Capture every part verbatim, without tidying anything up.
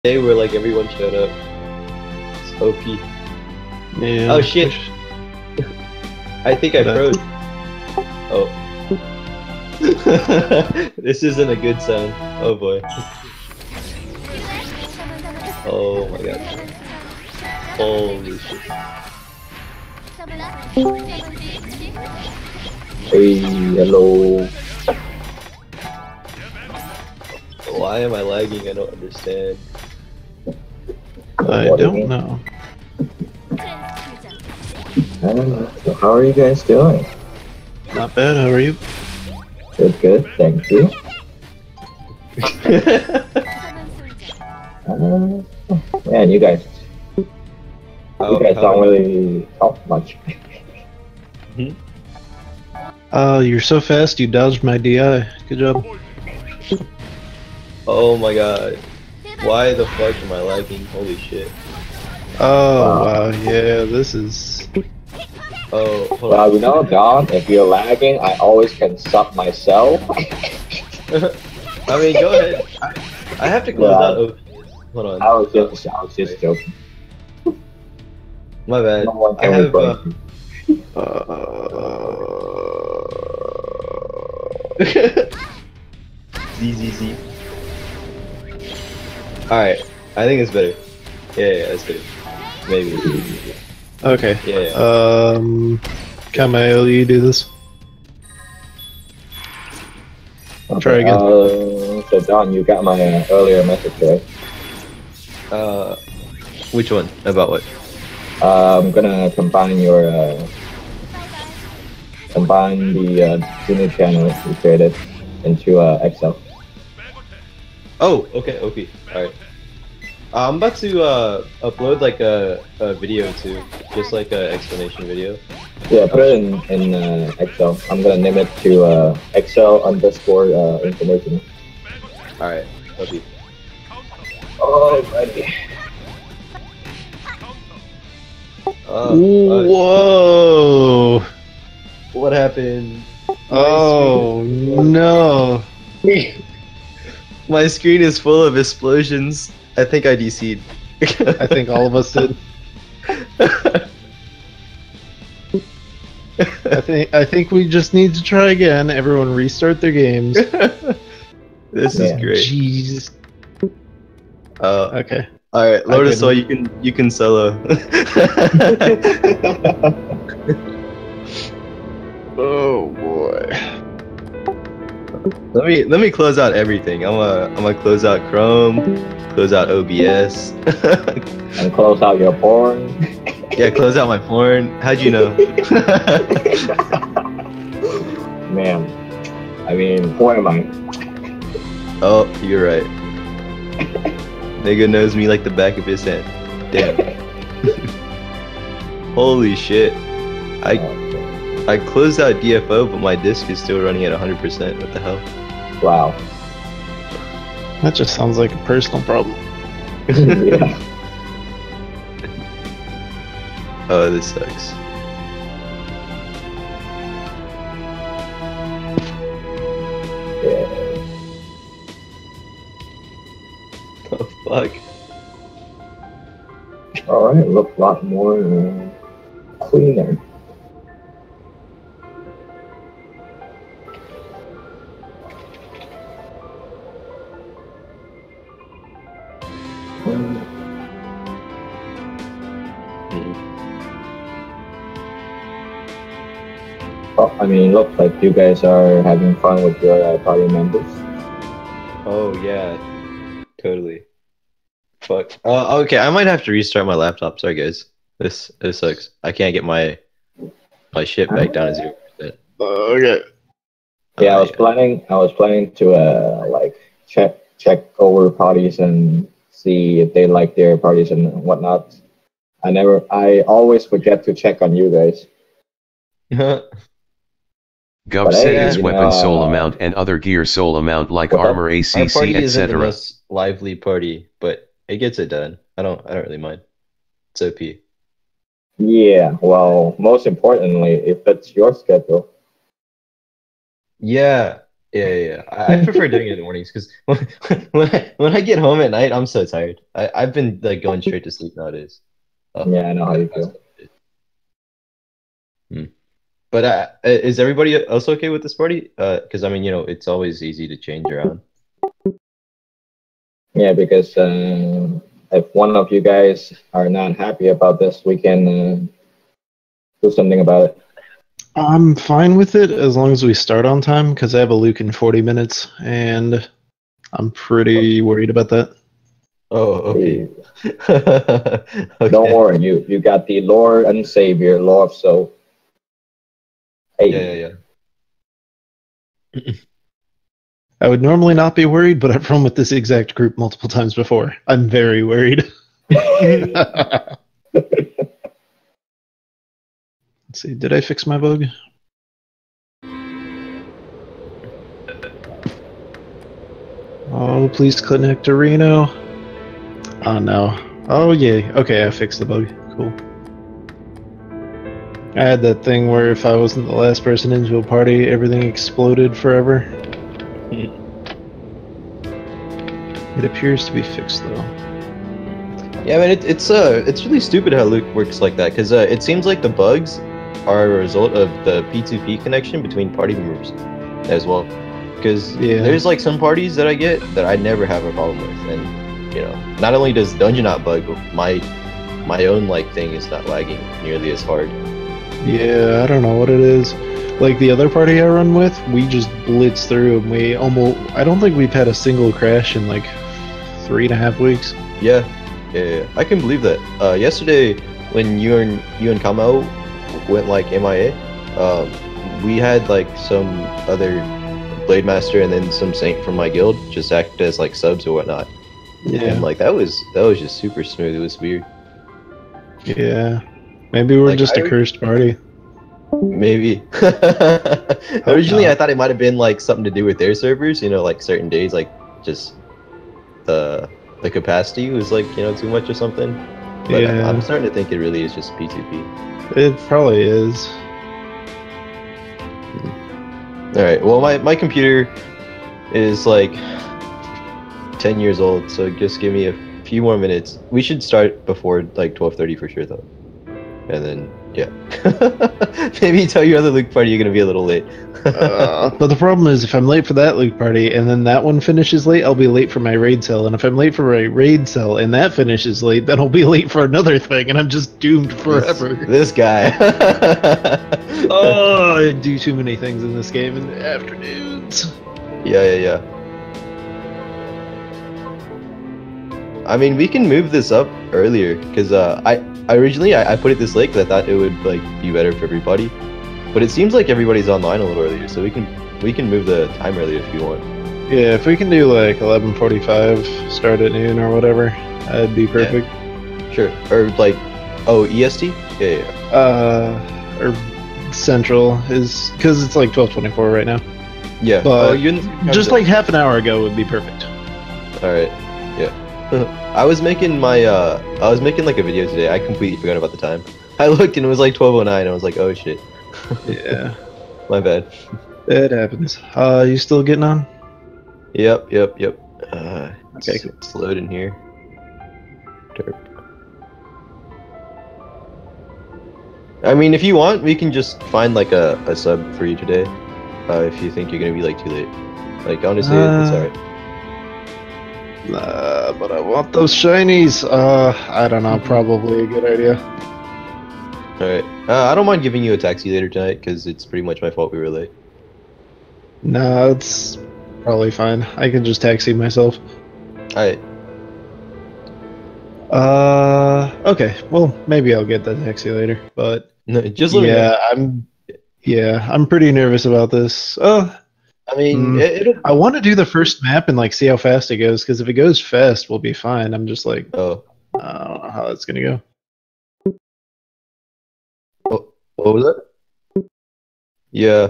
day where like everyone showed up. It's O P. Yeah. Oh shit! I think I froze. Oh. This isn't a good sign. Oh boy. Oh my god. Holy shit. Hey, hello. Why am I lagging? I don't understand. I What do you don't mean? know. I don't know. So how are you guys doing? Not bad, how are you? Good, good, thank you. Uh, man, you guys, Oh, you guys how don't about- really talk much. Uh, you're so fast, you dodged my D I. Good job. Oh my god. Why the fuck am I lagging? Holy shit. Oh, Wow. wow, yeah, this is... Oh, hold Well, on. you know, Don, if you're lagging, I always can sub myself. I mean, go ahead. I, I have to close Yeah. out O P S. Hold on. I was just, I was just joking. My bad. No one I can have. replace Uh, me. Z Z Z. Alright, I think it's better. Yeah, yeah, that's better. Maybe. Okay. Yeah, yeah. Um... Kamail, you do this. Try again. Uh, so Don, you got my uh, earlier message, right? Uh, which one? About what? Uh, I'm gonna combine your uh, combine the uh, junior channel you created into uh, Excel. Oh, okay, O P. Alright. Uh, I'm about to uh, upload like a, a video too. Just like an explanation video. Yeah, put it in in uh, Excel. I'm gonna name it to uh, Excel underscore uh, information. Alright, O P. Oh, buddy. Uh, uh, Whoa! what happened? Oh, no. My screen is full of explosions. I think I D C'd. I think all of us did. I think I think we just need to try again. Everyone restart their games. This is Yeah. great. Jeez. Uh, Okay. all right, Lotus, so couldn't- you can you can solo. Oh boy. let me let me close out everything. I'm gonna I'm gonna close out Chrome, close out O B S. And close out your porn. Yeah, close out my porn. How'd you know? Man, I mean, who am I? Oh, you're right. Nigga knows me like the back of his hand. Damn. Holy shit. I I closed out D F O, but my disk is still running at one hundred percent. What the hell? Wow. That just sounds like a personal problem. Yeah. Oh, this sucks. Yeah. Oh fuck. All right, look a lot more uh, cleaner. Um, oh, I mean, looks like you guys are having fun with your uh, party members. Oh yeah, totally. Fuck. Uh, okay, I might have to restart my laptop. Sorry guys. This this sucks. I can't get my my shit back down to zero percent. Okay. Yeah, I Uh, was planning. I was planning to uh like check check over parties and see if they like their parties and whatnot. I never. I always forget to check on you guys. yeah. Gub But say hey, his you weapon know, soul uh, amount and other gear soul amount like what up? armor, Our A C C, party isn't the et cetera. most lively party, but it gets it done. I don't I don't really mind. It's O P. Yeah. Well, most importantly, if it's your schedule. Yeah. Yeah, yeah, yeah. I, I prefer doing it in the mornings because when, when I when I get home at night, I'm so tired. I I've been like going straight to sleep nowadays. Uh, Yeah, I know how I- you that's feel. it. Hmm. But uh, is everybody else okay with this party? Uh, because I mean, you know, it's always easy to change around. Yeah, because uh, if one of you guys are not happy about this, we can uh, do something about it. I'm fine with it as long as we start on time because I have a Luke in forty minutes, and I'm pretty worried about that. Oh, okay. You- Okay. Don't worry, you you got the Lord and Savior, Lord. So, Yeah, hey, yeah, yeah. I would normally not be worried, but I've run with this exact group multiple times before. I'm very worried. Let's see, did I fix my bug? Oh, please connect to Reno. Oh no. Oh yay. Okay, I fixed the bug. Cool. I had that thing where if I wasn't the last person into a party, everything exploded forever. It appears to be fixed though. Yeah, I mean, it, it's uh, it's really stupid how Luke works like that because uh, it seems like the bugs are a result of the P two P connection between party members as well. Because Yeah. there's like some parties that I get that I never have a problem with, and you know, not only does Dungeon not bug, but my my own like thing is not lagging nearly as hard. Yeah, I don't know what it is. Like the other party I run with, we just blitz through and we almost. I don't think we've had a single crash in like three and a half weeks. Yeah, yeah, yeah. I can believe that. Uh, yesterday when you and you and Kamau went like M I A, um, we had like some other Blade Master and then some Saint from my guild just act as like subs or whatnot. Yeah. And like that was that was just super smooth. It was weird. Yeah. Maybe we're Like, just a I- cursed party. Maybe. Originally, not. I thought it might have been like something to do with their servers. You know, like certain days, like just the the capacity was like you know too much or something. But Yeah. I'm starting to think it really is just P two P. It probably is. All right. Well, my my computer is like ten years old, so just give me a few more minutes. We should start before like twelve thirty for sure, though. And then yeah, maybe tell your other Luke party you're gonna be a little late. Uh, but the problem is, if I'm late for that Luke party and then that one finishes late, I'll be late for my raid cell. And if I'm late for my raid cell and that finishes late, then I'll be late for another thing, and I'm just doomed forever. This, this guy. Oh, I do too many things in this game in the afternoons. Yeah, yeah, yeah. I mean, we can move this up earlier because uh, I, I originally I, I put it this late because I thought it would like be better for everybody, but it seems like everybody's online a little earlier, so we can we can move the time earlier if you want. Yeah, if we can do like eleven forty-five, start at noon or whatever, that'd be perfect. Sure. Or like, oh, E S T? Yeah, yeah. yeah. Uh, or Central is because it's like twelve twenty-four right now. Yeah. But oh, you Just like half an hour ago would be perfect. All right. Yeah. I was making my uh, I was making like a video today. I completely forgot about the time. I looked and it was like twelve oh nine. I was like, oh shit. Yeah, My bad. it happens. Uh, you still getting on? Yep, yep, yep. Uh, Okay, it's, cool. it's loading here. Derp. I mean, if you want, we can just find like a, a sub for you today. Uh, if you think you're gonna be like too late. Like honestly, it's Uh, alright. Uh, but I want those shinies. Uh, I don't know. Probably a good idea. Alright. Uh, I don't mind giving you a taxi later tonight because it's pretty much my fault we were late. No, it's probably fine. I can just taxi myself. Alright. Uh, okay. Well, maybe I'll get that taxi later. But No, just let me know. yeah, I'm. Yeah, I'm pretty nervous about this. Uh, I mean, Mm. it, it'll. I want to do the first map and like see how fast it goes. Because if it goes fast, we'll be fine. I'm just like, Oh, I don't know how that's gonna go. what was that? Yeah.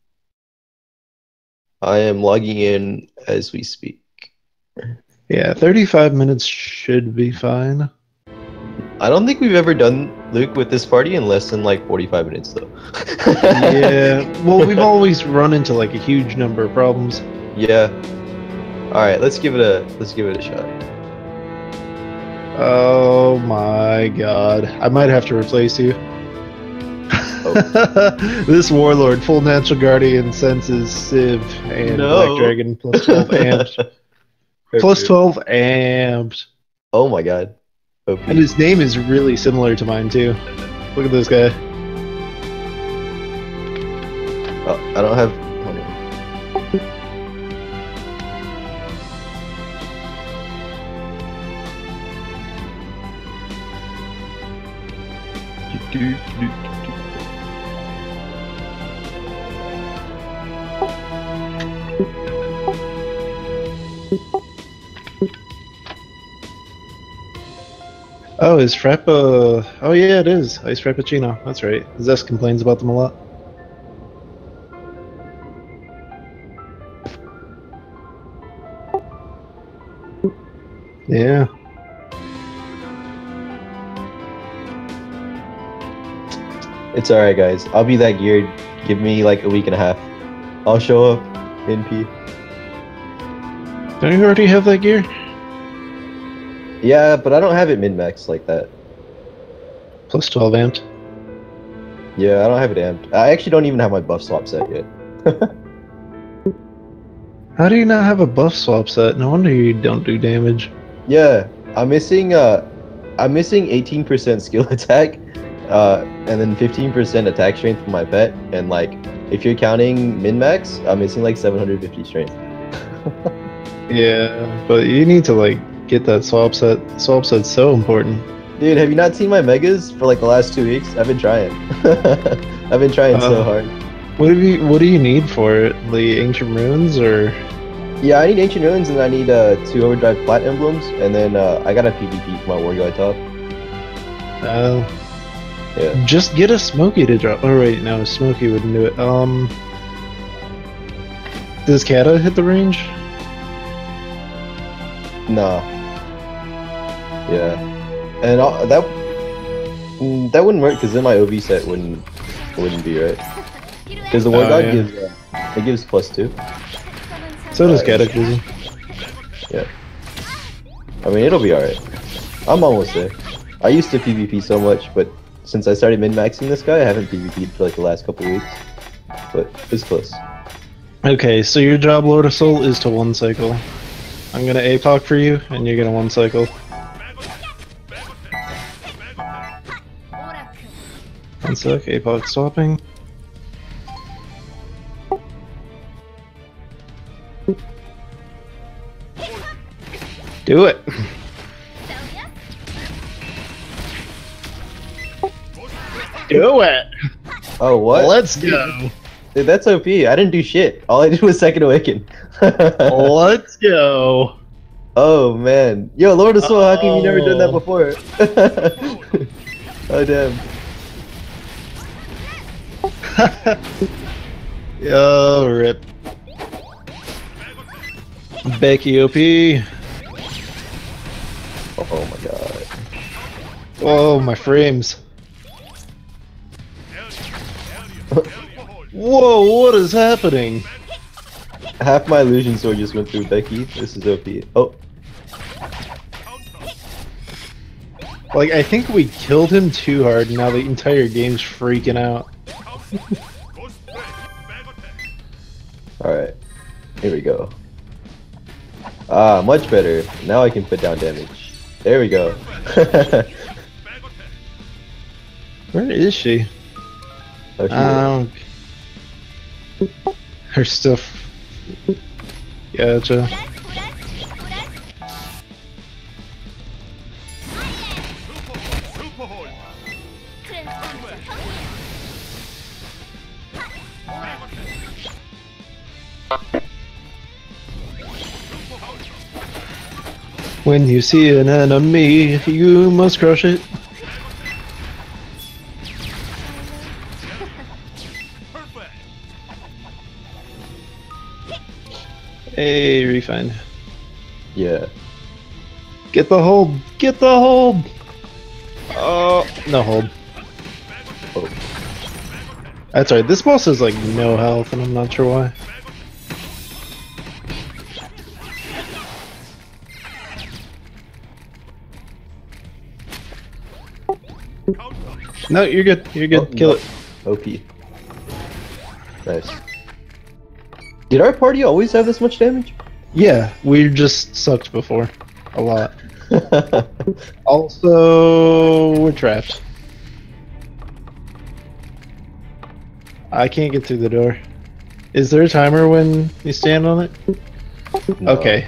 I am logging in as we speak. Yeah, thirty-five minutes should be fine. I don't think we've ever done Luke with this party in less than like forty-five minutes though. Yeah. Well, we've always run into like a huge number of problems. Yeah. All right, let's give it a let's give it a shot. Oh my god. I might have to replace you. Oh. This Warlord, full natural guardian, senses, Civ, and No. Black Dragon, plus twelve amped. Plus twelve amped. Oh my god. O P. And his name is really similar to mine too. Look at this guy. Oh, I don't have. Hold on. Do, do, do, do. Oh, is Frappa... Oh yeah, it is. Ice Frappuccino. That's right. Zest complains about them a lot. Yeah. It's alright, guys. I'll be that geared. Give me like a week and a half. I'll show up. N P. Don't you already have that gear? Yeah, but I don't have it min-max like that. Plus twelve amped. Yeah, I don't have it amped. I actually don't even have my buff swap set yet. How do you not have a buff swap set? No wonder you don't do damage. Yeah, I'm missing. Uh, I'm missing eighteen percent skill attack, uh, and then fifteen percent attack strength for my pet. And like, if you're counting min-max, I'm missing like seven hundred fifty strength. Yeah, but you need to like get that swap set. Swap set's so important. Dude, have you not seen my megas for like the last two weeks? I've been trying. I've been trying so Uh, hard. What do you What do you need for it? The ancient runes, or Yeah, I need ancient ruins and I need uh, two overdrive plat emblems, and then uh, I got a PvP for my war guy top. uh, Yeah. just get a Smoky to drop? Oh wait, no, Smoky wouldn't do it. Um, does Kata hit the range? Nah. Yeah. And uh, that mm, that wouldn't work because then my O V set wouldn't wouldn't be right. Because the war Oh, god yeah. gives uh, it gives plus two. So does Alright. Cataclysm. Yeah. I mean, it'll be alright. I'm almost there. I used to PvP so much, but since I started min-maxing this guy, I haven't PvP'd for like the last couple weeks. But it's close. Okay, so your job, Lord of Soul, is to one cycle. I'm gonna A P O C for you, and you're gonna one cycle. One sec, A P O C swapping. Do it! Do it! Oh, what? Let's go! Dude, that's O P. I didn't do shit. All I did was Second Awaken. Let's go! Oh, man. Yo, Lord of Soul, how come you never done that Oh. before? Oh, damn. Yo, rip. Becky O P. Oh, my god. Oh, my frames. Whoa, what is happening? Half my illusion sword just went through Becky. This is O P. Oh, Like, I think we killed him too hard, and now the entire game's freaking out. alright. Here we go. Ah, much better. Now I can put down damage. There we go. Where is she? Oh, she Um, her stuff. Gotcha. When you see an enemy, you must crush it. Hey, refine. yeah. Get the hold! Get the hold! Oh, no hold. Oh. That's right. This boss has like no health, and I'm not sure why. No, you're good. You're good. Oh, Kill no. it. O P. Nice. Did our party always have this much damage? Yeah, we just sucked before. A lot. Also, we're trapped. I can't get through the door. Is there a timer when you stand on it? No. Okay.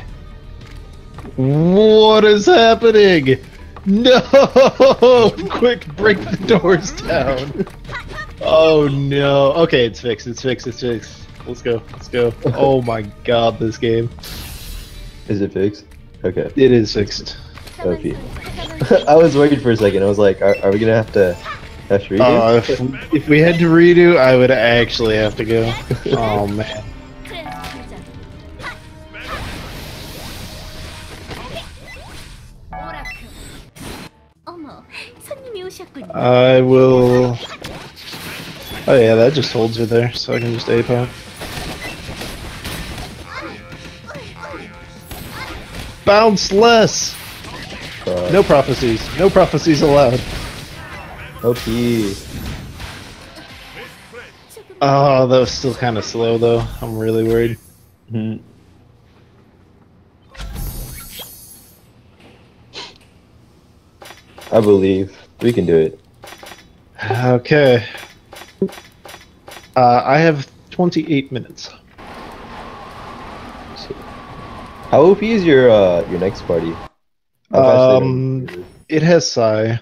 What is happening? No! Quick, break the doors down. Oh no. Okay, it's fixed. It's fixed. It's fixed. Let's go. Let's go. Oh my god, this game. Is it fixed? Okay. It is fixed. O P. I was worried for a second. I was like, are, are we gonna have to have to redo? Uh, if, if we had to redo, I would actually have to go. Oh man. I will. Oh yeah, that just holds her there, so I can just A P O. Bounce less! Uh, No prophecies. No prophecies allowed. O P. Oh, that was still kind of slow though. I'm really worried. Hmm. I believe we can do it. Okay. Uh, I have twenty-eight minutes. So, how O P is your uh your next party? How fast they Um, run? it has Psy.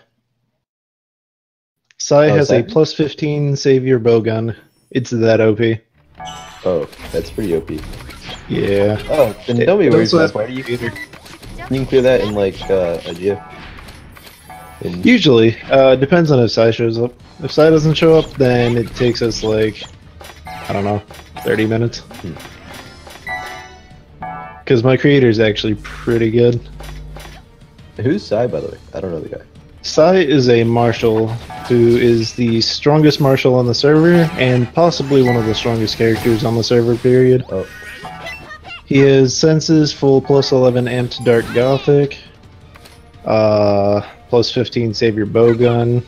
Psy Oh, has a Psy? plus fifteen Savior Bowgun. It's that O P. Oh, that's pretty O P. Yeah. Oh, then It tell me where's also that has party. You can, you can clear that in like uh, a G F. In, Usually, uh, depends on if Psy shows up. If Psy doesn't show up, then it takes us like, I don't know, thirty minutes. Because my creator's actually pretty good. who's Sai, by the way? I don't know the guy. Psy is a marshal who is the strongest marshal on the server and possibly one of the strongest characters on the server, period. Oh, He has senses full plus eleven amped dark gothic, uh, plus fifteen savior bowgun,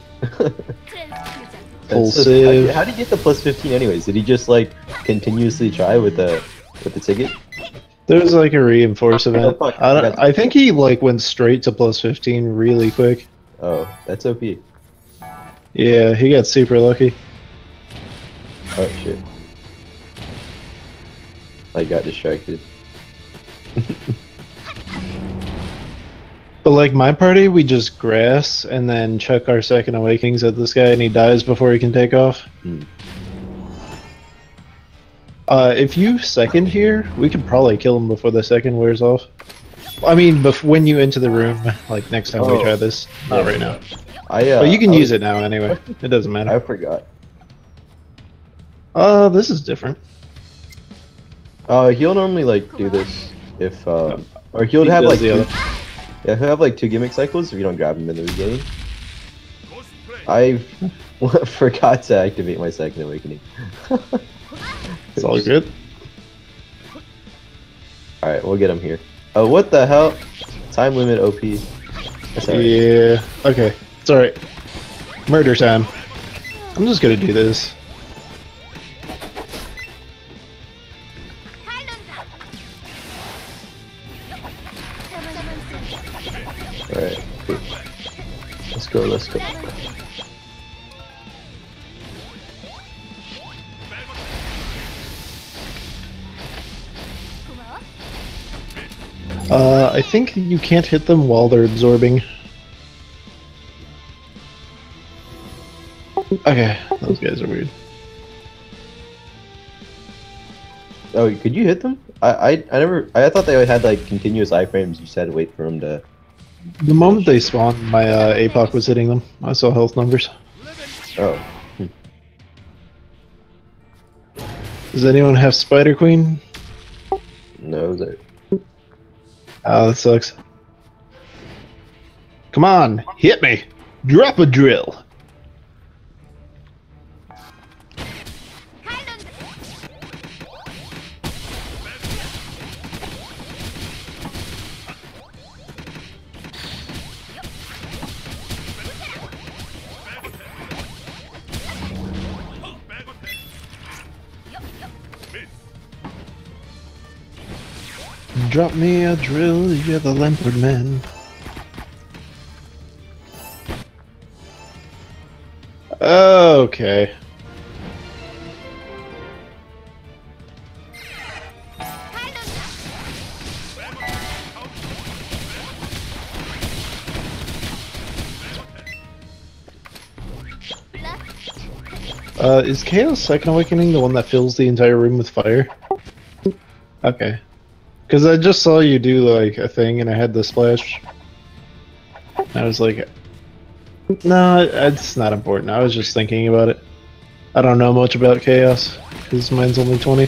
full that's so- civ. How, how did he get the plus fifteen anyways? Did he just like continuously try with the with the ticket? There's like a reinforce event. Oh, fuck. I, don't, I think he like went straight to plus fifteen really quick. Oh, that's O P. Yeah, he got super lucky. Oh shit. I got distracted. But like my party, we just grass and then chuck our second awakenings at this guy and he dies before he can take off. Hmm. Uh, if you second here, we could probably kill him before the second wears off. I mean, bef- when you enter the room, like next time Oh. we try this. Not right now. I uh, But you can I use was- it now anyway. It doesn't I matter. forgot. Uh, this is different. Uh, he'll normally like do this if um, or he'll He have does like the two, other. yeah, he'll have like two gimmick cycles if you don't grab him in the beginning. I forgot to activate my second awakening. It's all good. All right, we'll get him here. Oh, what the hell? Time limit O P. That's all right. Yeah. Okay. It's alright. Murder time. I'm just gonna do this. All right, cool. Let's go. Let's go. Uh, I think you can't hit them while they're absorbing. Okay, those guys are weird. Oh, could you hit them? I I, I never. I thought they had like continuous iframes. You said wait for them to. The moment they spawned, my uh, A P O C was hitting them. I saw health numbers. Oh. Does anyone have Spider Queen? No, that. Oh, that sucks. Come on, hit me! Drop a drill. Drop me a drill, you're the Leopard Man. Okay. Uh, is Chaos Second Awakening the one that fills the entire room with fire? Okay. Because I just saw you do, like, a thing and I had the splash. I was like, no, it's not important. I was just thinking about it. I don't know much about Chaos, because mine's only twenty.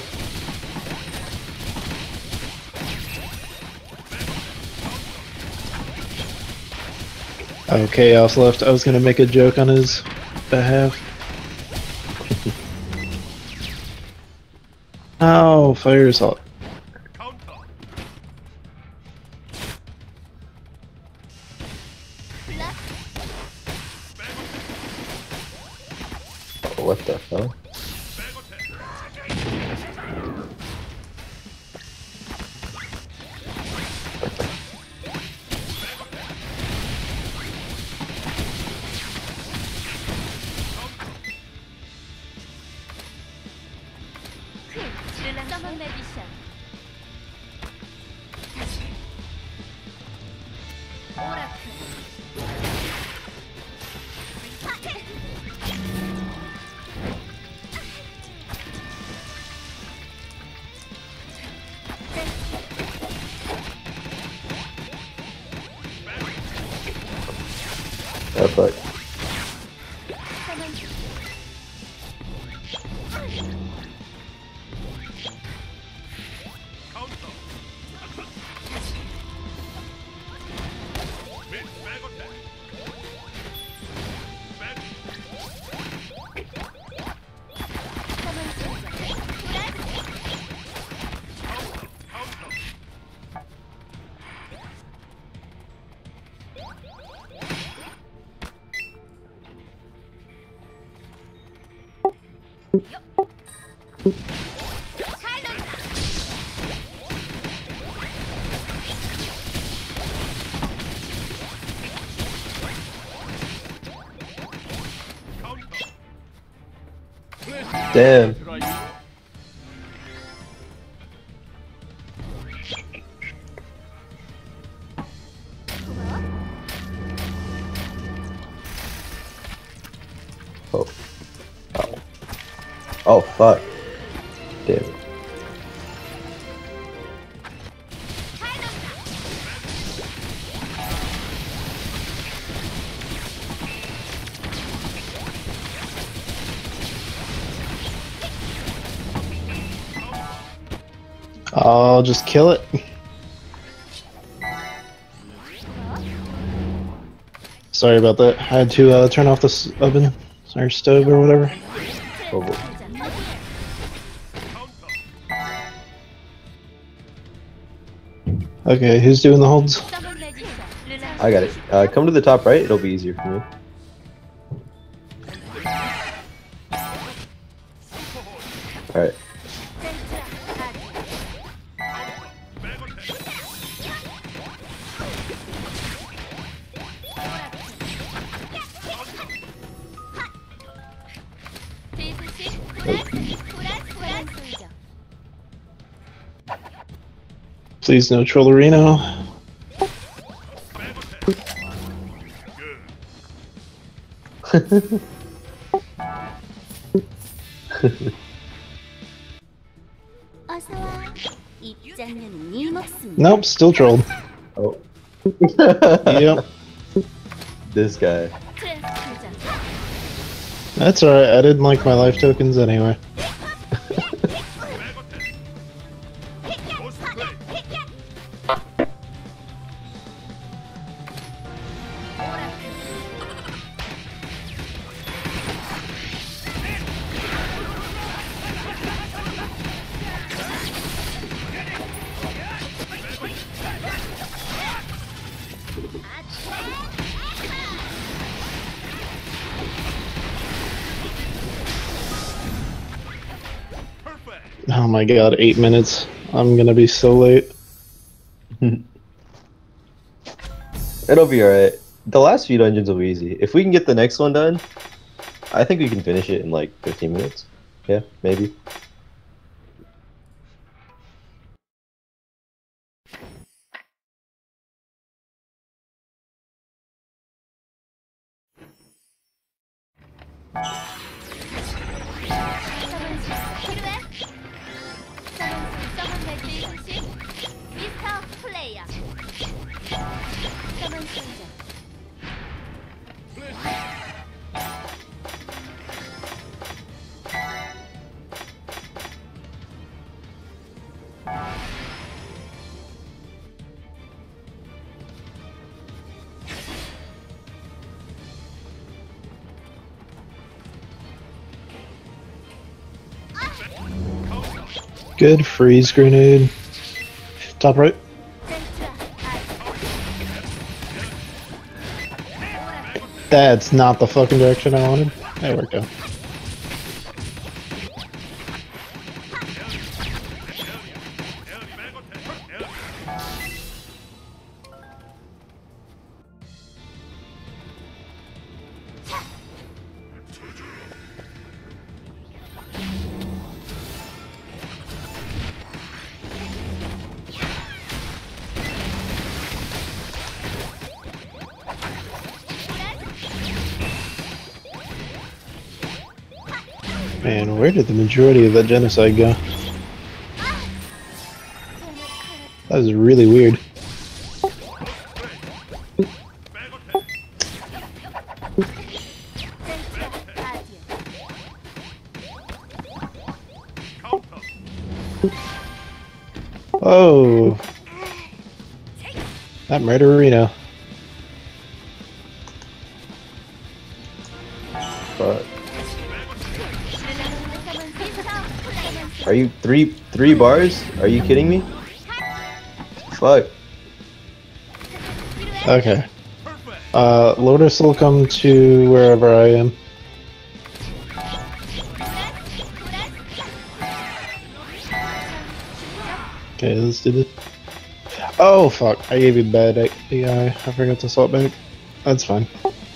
Oh, Chaos left. I was gonna make a joke on his behalf. Oh, fire assault. What the hell? Summon magician. Oracle. Oh fuck. Damn. Oh. Oh. Oh fuck. Damn. I'll just kill it. Sorry about that. I had to uh, turn off this oven or stove or whatever. Oh, boy. Okay, who's doing the holds? I got it. Uh, come to the top right. It'll be easier for me. All right. Please no Trollerino. Nope, still trolled. Oh. Yep. This guy. That's alright, I didn't like my life tokens anyway. Oh my god, eight minutes. I'm gonna be so late. It'll be alright. The last few dungeons will be easy. If we can get the next one done, I think we can finish it in like fifteen minutes. Yeah, maybe. 미스터 플레이어. 서먼 선정. Good freeze grenade. Top right. That's not the fucking direction I wanted. There we go. Man, where did the majority of that genocide go? That was really weird. Oh, that murderino. Fuck. Are you three three bars? Are you kidding me? Fuck. Okay. Uh, Lotus will come to wherever I am. Okay, let's do this. Oh fuck! I gave you bad A I. I forgot to swap back. That's fine.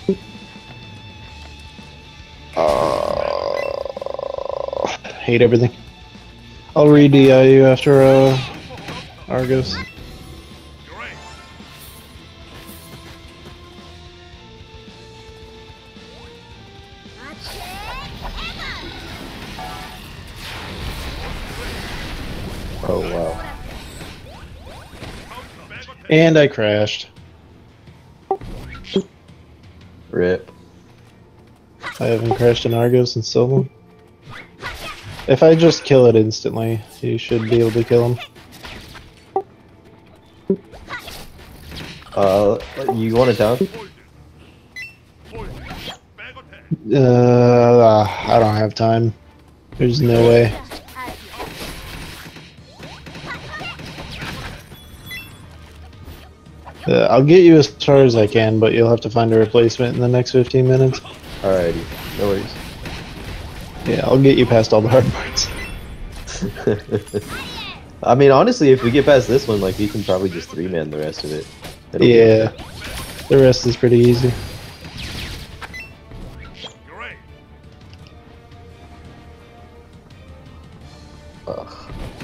Uh, hate everything. I'll re-D I you after uh, Argus. Oh wow. And I crashed. Rip. I haven't crashed in Argus in so long. If I just kill it instantly, you should be able to kill him. Uh, you want it down? Uh, I don't have time. There's no way. Uh, I'll get you as far as I can, but you'll have to find a replacement in the next fifteen minutes. Alrighty, no worries. Yeah, I'll get you past all the hard parts. I mean, honestly, if we get past this one, like, we can probably just three-man the rest of it. It'll be Yeah, the rest is pretty easy. Ugh.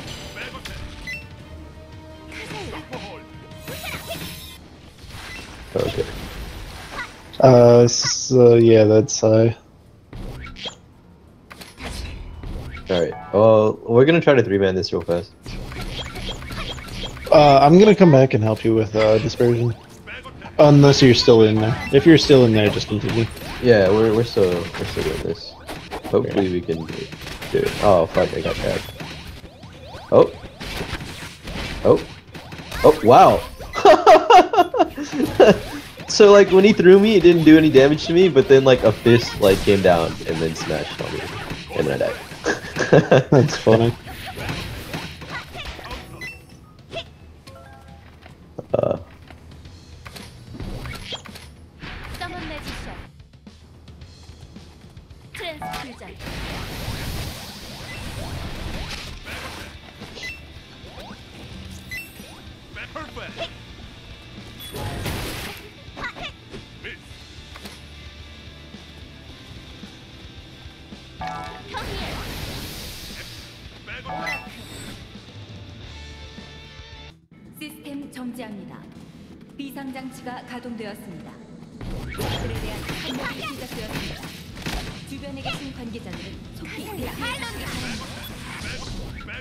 Okay. Uh, so yeah, that's uh. Alright. Well, we're gonna try to three-man this real fast. Uh, I'm gonna come back and help you with uh, dispersion. Unless you're still in there. If you're still in there, just continue. Yeah, we're we're still we're still doing this. Hopefully we can do it. Do it. Oh fuck! I got tagged. Oh. Oh. Oh wow. So like when he threw me, it didn't do any damage to me, but then like a fist like came down and then smashed on me, and then I died. That's funny. Uh. 서먼 매지션. 트랜스퓨전. Come here. 시스템 정지합니다. 비상 장치가 가동되었습니다. 그에 대한 판단이 시작되었습니다. 주변에 계신 관계자들은 속히 대피해 주시기 바랍니다.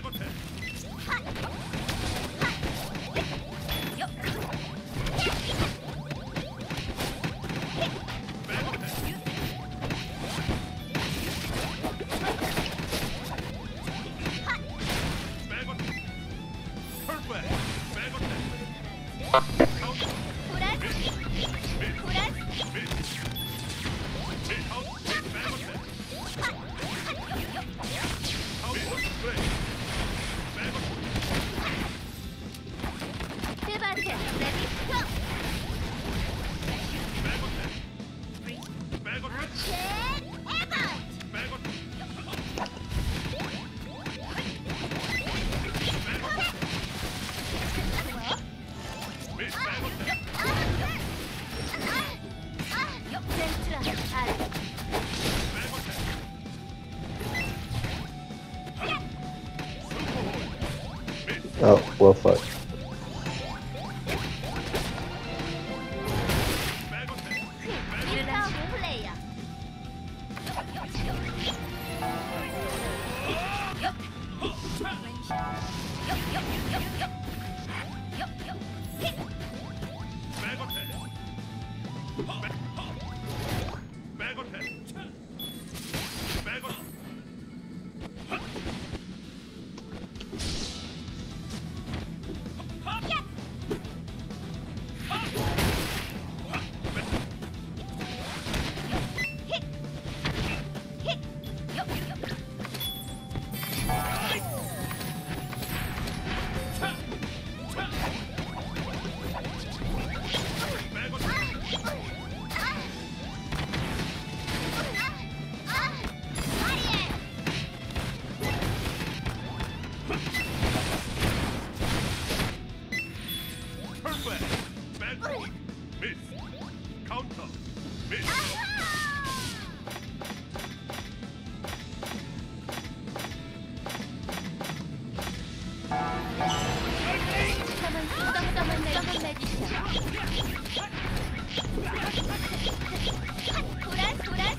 Debate. Ready? Go. Action. Evan. 센트라. 알. Oh, well, fuck. 미스터 플레이어. 썸은 내가 매지션. 도란 도란.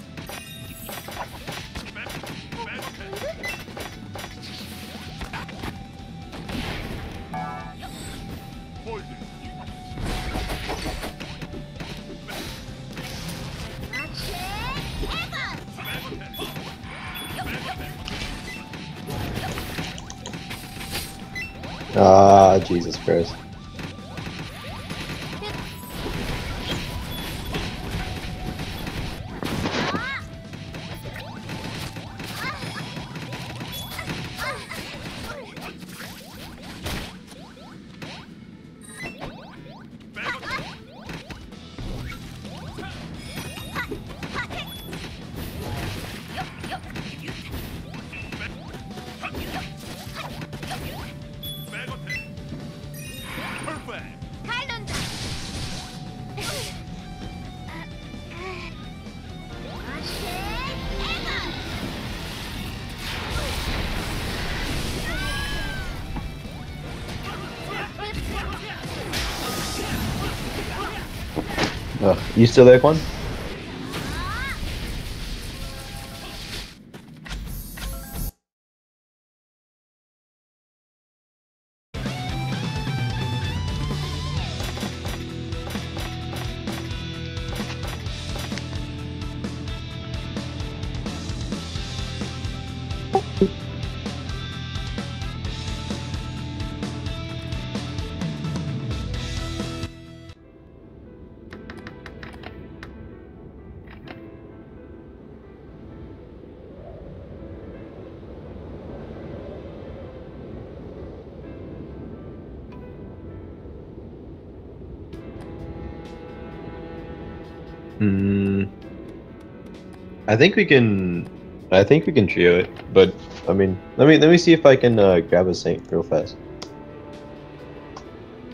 Ah, Jesus Christ. 칼론다. Ugh, you still there, Quan? Hmm. I think we can. I think we can trio it, but I mean, let me let me see if I can uh, grab a saint real fast.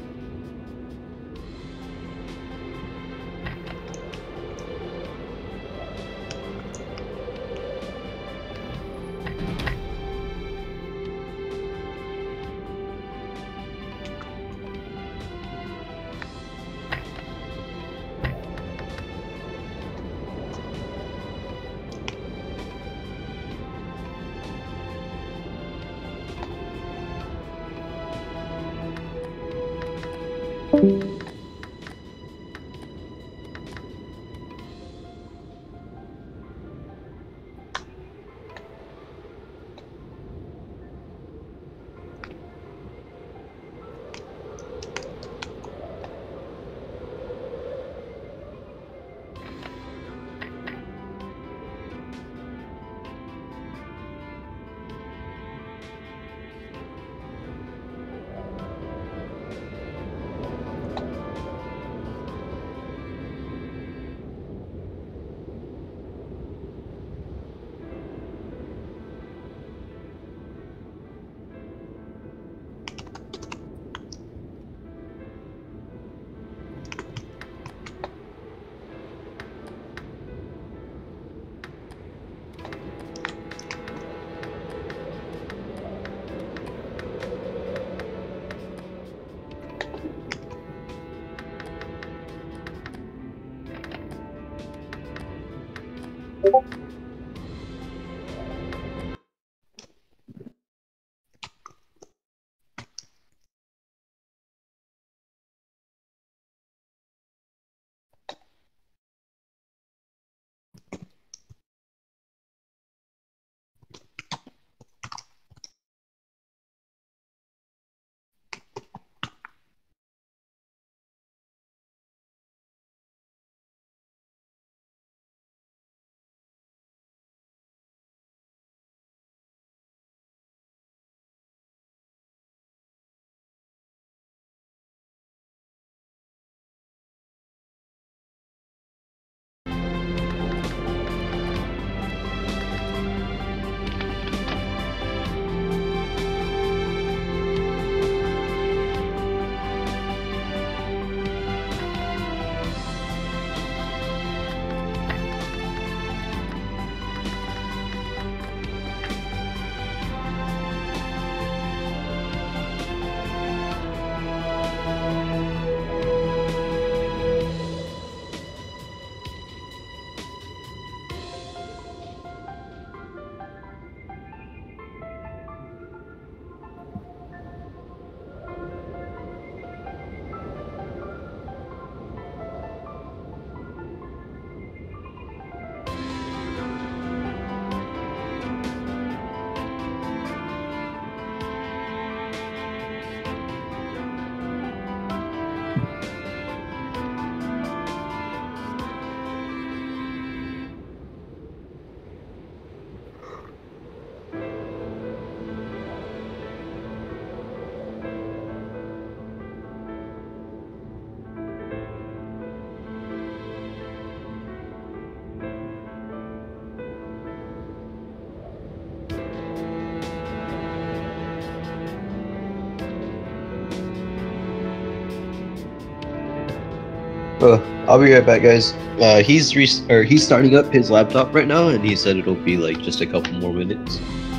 Uh, I'll be right back, guys. Uh, he's re- or he's starting up his laptop right now, and he said it'll be like just a couple more minutes.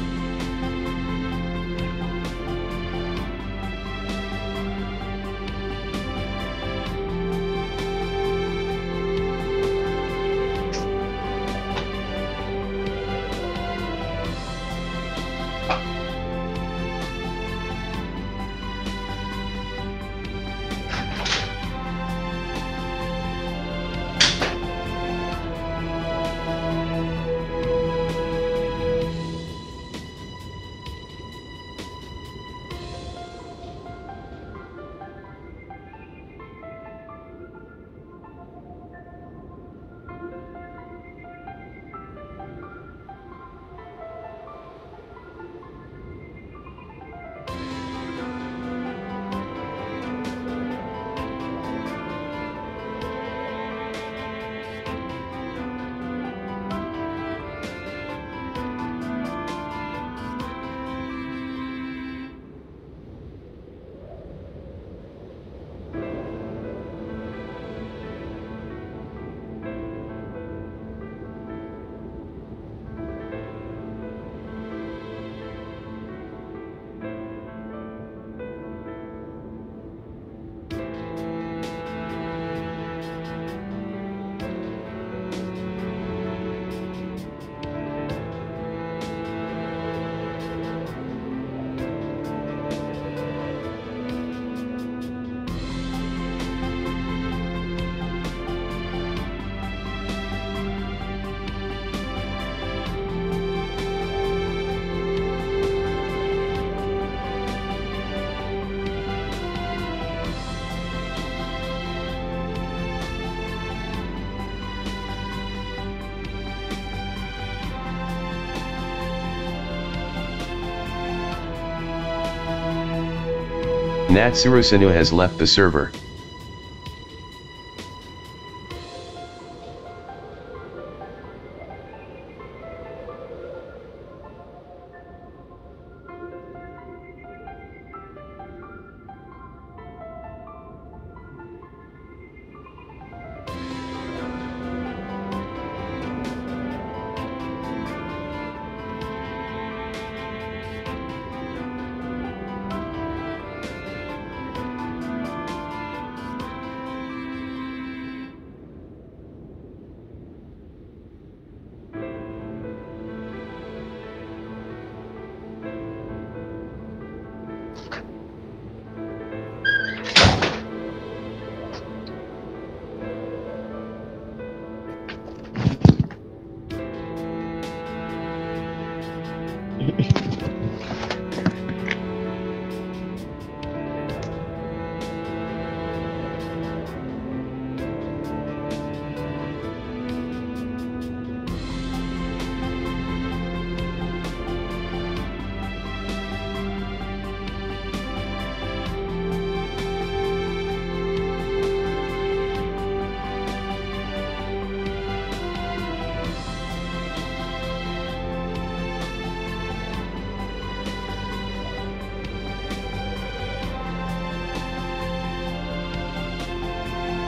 Natsuru Sanu has left the server.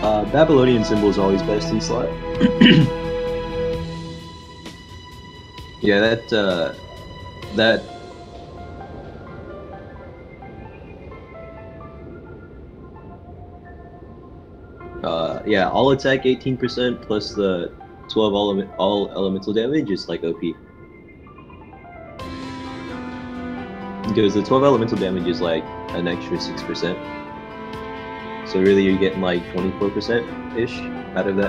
Uh, Babylonian symbol is always best in slot. Yeah, that uh, that uh, yeah, all attack eighteen percent plus the twelve element all elemental damage is like O P. Because the twelve elemental damage is like an extra six percent. So really you're getting like twenty-four percent ish out of that.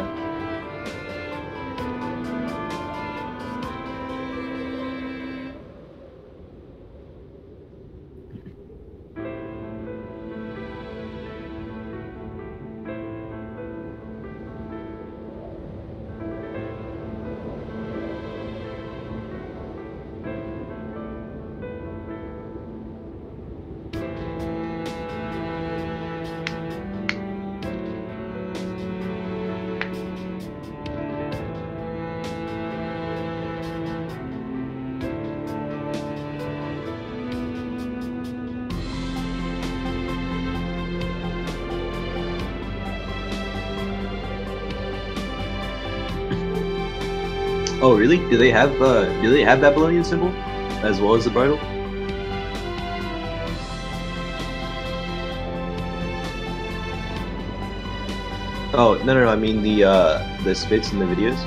Oh really? Do they have uh do they have Babylonian symbol as well as the bridle? Oh no no no! I mean the uh the spits in the videos.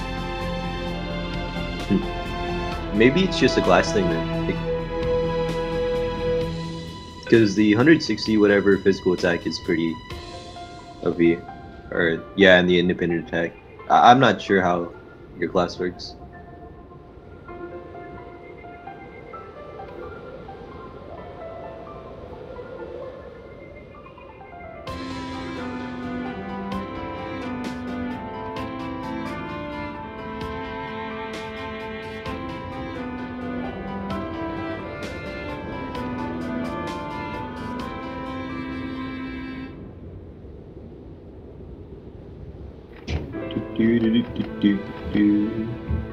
Hmm. Maybe it's just a glass thing then. Because the one hundred sixty whatever physical attack is pretty O P, or yeah, and the independent attack. I I'm not sure how your class works. Do, do, do, do, do, do.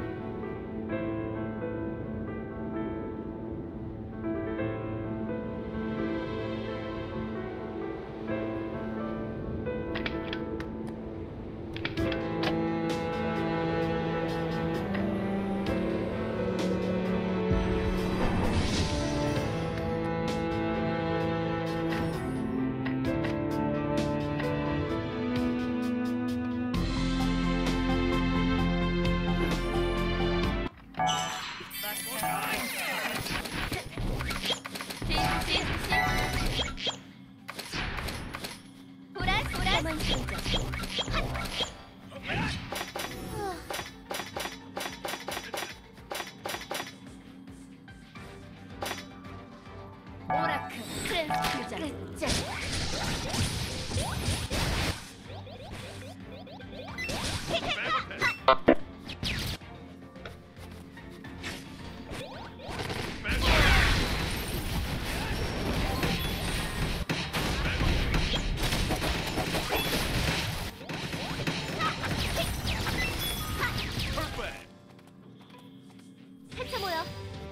오라클 크랜스장 해체 모여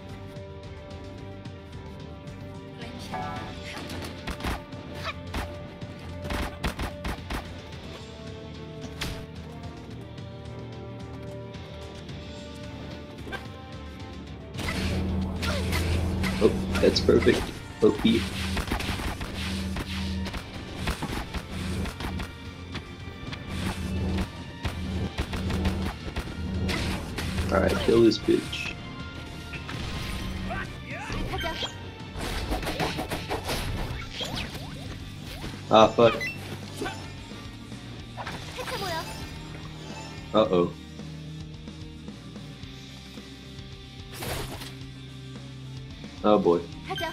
Oh, that's perfect. O P. Alright, kill this bitch. 가자 Ah, fuck. 해체 모여 Uh-oh. Oh boy. 가자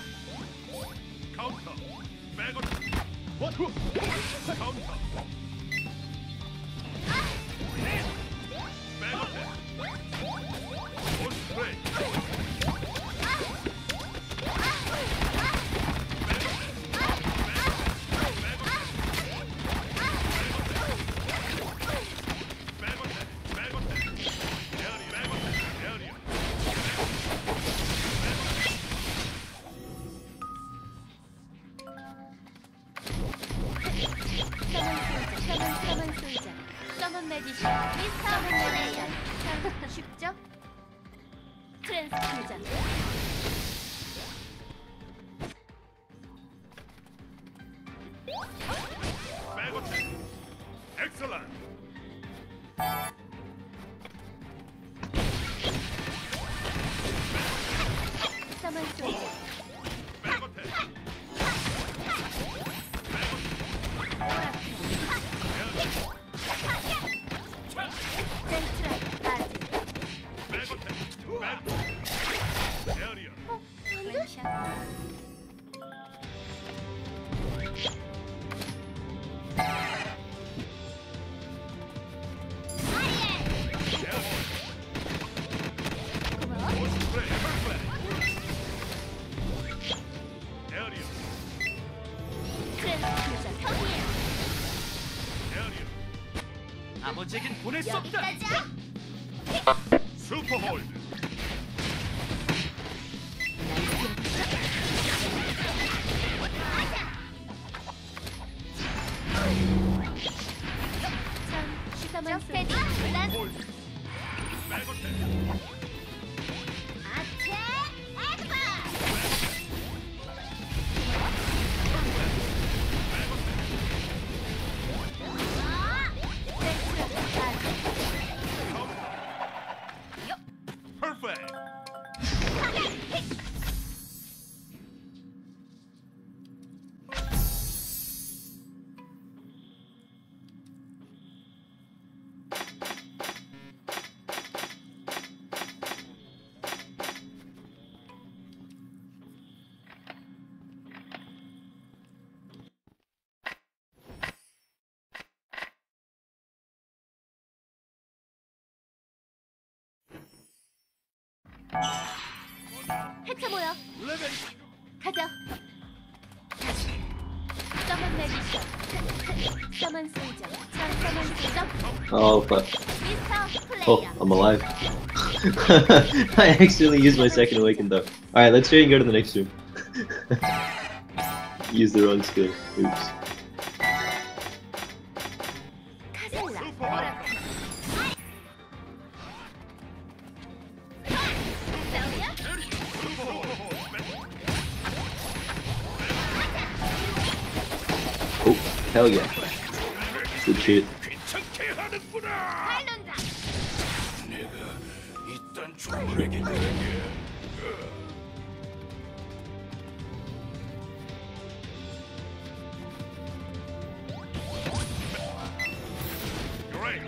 점을 내리자. 참 쉽죠? 트랜스포자. Excellent. 점을 쏘자. 센트럴 바지. Area. 왼샷. 고마워. Play. Area. 트랜스포자. 형이야. Area. 아버지에겐 보낼 수 없다. 여기까지야. Super hold. 참 시사만 스테디. 플러스. Hold. Back attack. 아체 에드바. Perfect. 해체 모여. Living. 가자. 점은 내리자. 점은 쏘자. 참 점은 쏘자. Oh fuck. 미스터 Oh, 플레이어. I'm alive. I accidentally used my second awaken though. Alright, let's try and go to the next room. Use the wrong skill. Oops. 카젤라. Super 오라클. Oh, hell yeah. Good shit. 괜찮게 하는구나. 발론다. 내가 이딴 주물에게 내게. Great.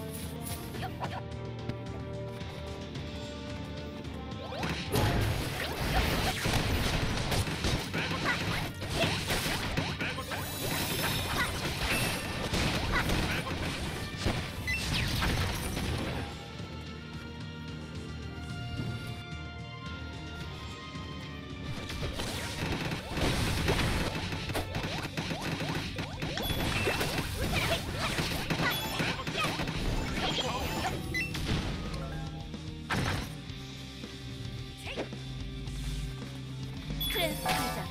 트랜스포자.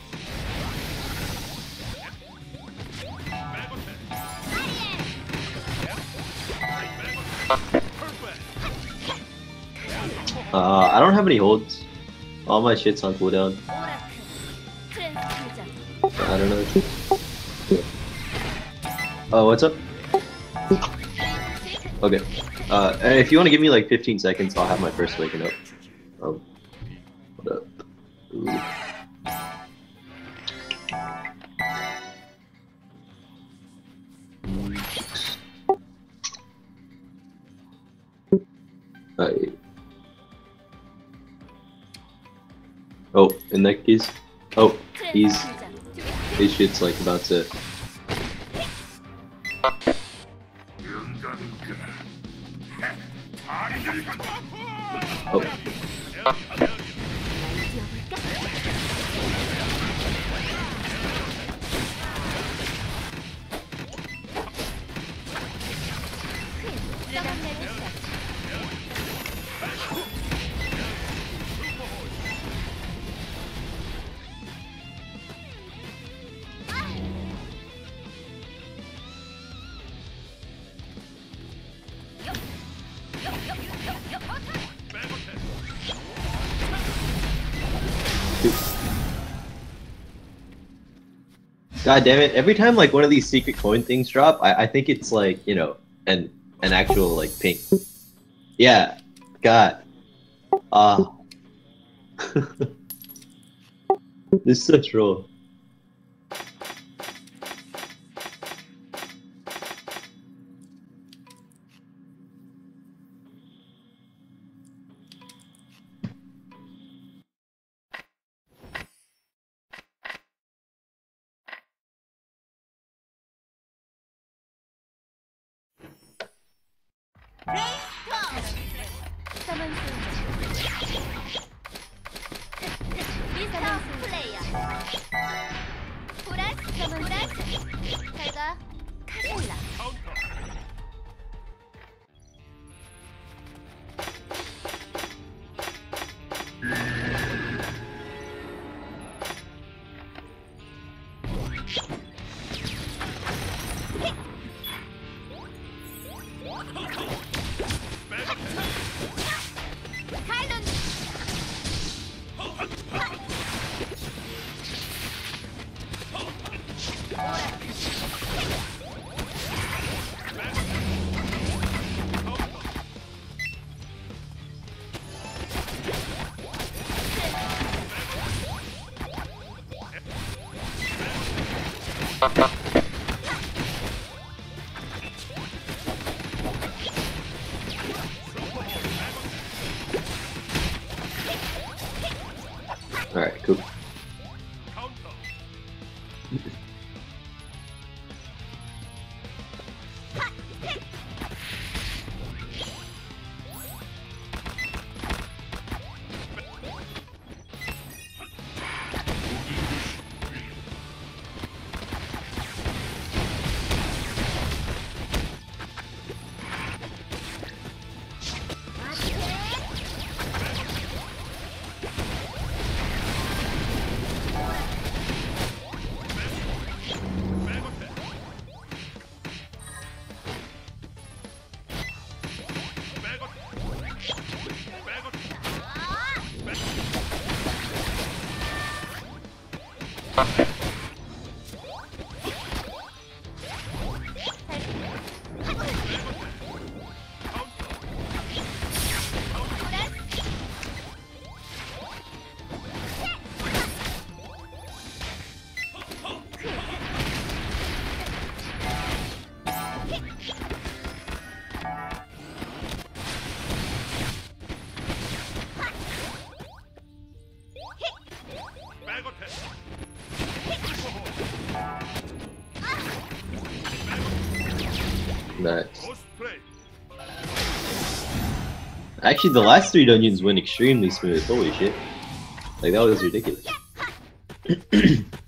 Uh, I don't have any holds. All my shit's on cooldown. 오라클. 트랜스포자. I don't know. Oh, what's up? Okay. Uh, if you want to give me like fifteen seconds, I'll have my first waking up. Um, what up? Ooh. Alright. Oh, in that case, oh, he's 트랜스포자. his shit's like about to. Oh, 점은 내리자. God damn it! Every time like one of these secret coin things drop, I, I think it's like you know an an actual like pink. Yeah. God. Ah. This is such troll. 서먼 소자. 미스터 플레이어. 보라스 서먼 보라스. 잘가. 카솔라. Alright, cool. Nice. Actually, the last three dungeons went extremely smooth. Holy shit. Like, that was ridiculous.